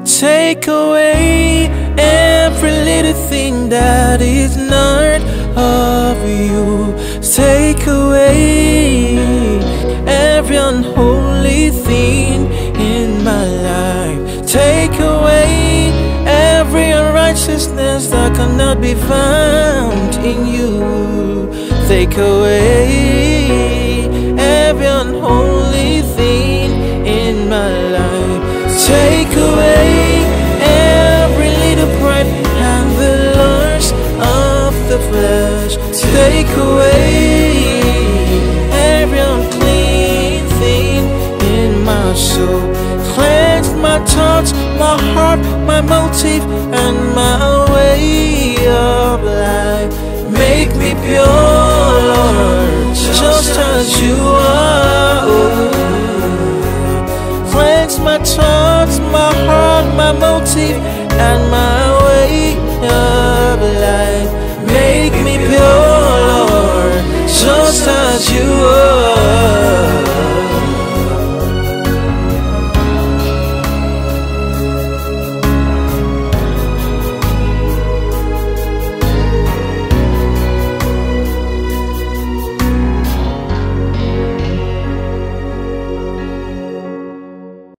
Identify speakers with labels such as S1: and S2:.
S1: Take away every little thing that is not of you. Take away every unholy thing in my life. Take away every unrighteousness that cannot be found in you. Take away every unholy thing in my life. Take away every little pride and the lust of the flesh. Take away every unclean thing in my soul. Cleanse my thoughts, my heart, my motive, and my way of life. Make me pure, Lord, just as you are. Cleanse my thoughts, my heart, my motive, and my way of life. Make me pure, Lord, just as you